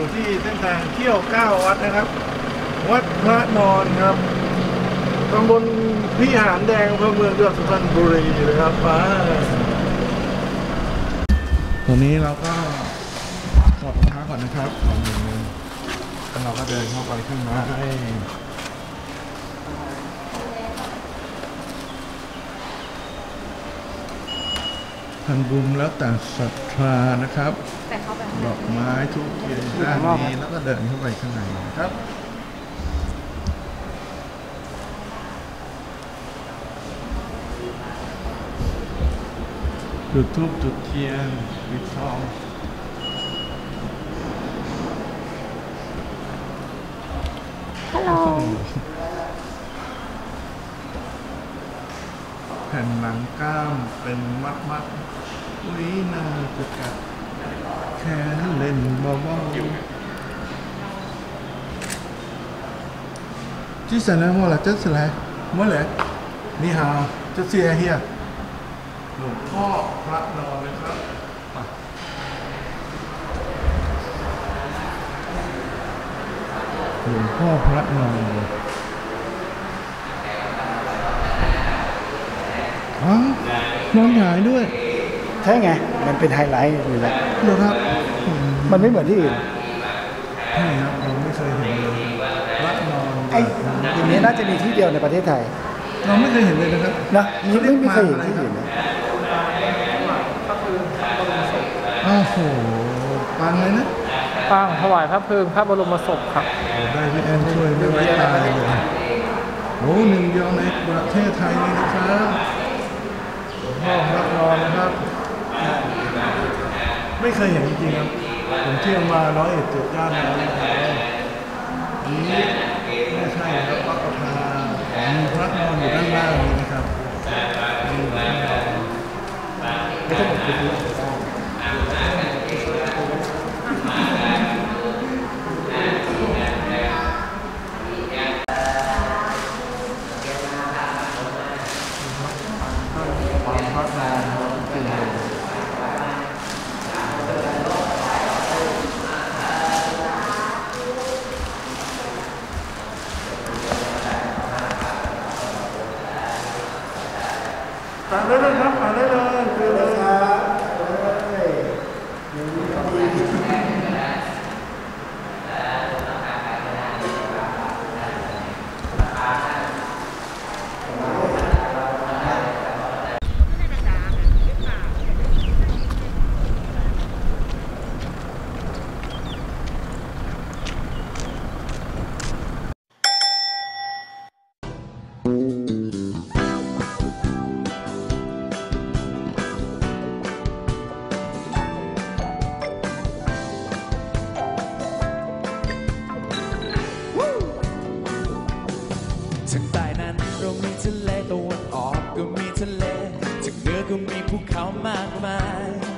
ที่เส้นทางเที่ยว9 วัดนะครับวัดพระนอนครับตำบลพิหารแดงอำเภอเมืองจังหวัดสุพรรณบุรีเลยครับตรงนี้เราก็ถอดรองเท้าก่อนนะครับแล้วเราก็เดินเข้าไปข้างในทำบุญแล้วแต่ศรัทธานะครับดอกไม้ทุกเทียนด้านนี้แล้วก็เดินเข้าไปข้างในนะครับจุดธูปจุดเทียนปิดทองฮัลโหลแผ่นหลังก้ามเป็นมัดอุ้ยน่าจะกัดแค่เล่นเบาๆที่สนามว่าละจัดสลายเมื่อไหร่นี่ฮะจะเสียเฮียหลวงพ่อพระนอนเลยครับหลวงพ่อพระนอนนอนหงายด้วยใช่ไงมันเป็นไฮไลท์อยู่แล้วเหรอครับมันไม่เหมือนที่อื่นใช่ครับเราไม่เคยเห็นเลยพระนอนอย่างนี้น่าจะมีที่เดียวในประเทศไทยเราไม่เคยเห็นเลยนะครับนะนี่ไม่เคยเห็นที่อื่นนะโอ้โหปังเลยนะปังถวายพระเพลิงพระบรมศพครับได้พี่แอนช่วยไม่ไว้ตายเลยโอ้หนึ่งเดียวในประเทศไทยเลยนะครับพ่อพระนอนนะครับไม่เคยเห็นจริงๆครับผมเที่ยวมา101 จุดย่านแล้วนี่ไม่ใช่ครับพระประธานมีพระนอนอยู่ด้านล่างนี้นะครับไม่ต้องหมดคืออ่านได้เลยครับอ่านได้เลยคือเลยครับทางใต้นั้นเรามีทะเลตะวันออกก็มีทะเลทางเหนือก็มีภูเขามากมาย